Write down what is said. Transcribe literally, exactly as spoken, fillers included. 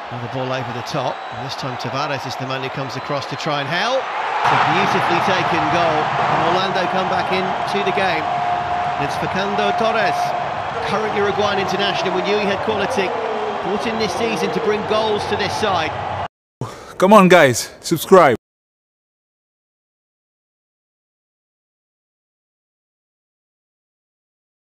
And the ball over the top, and this time Tavares is the man who comes across to try and help. It's a beautifully taken goal, and Orlando come back into the game. And it's Facundo Torres, current Uruguayan international. We knew he had quality, brought in this season to bring goals to this side. Come on guys, subscribe.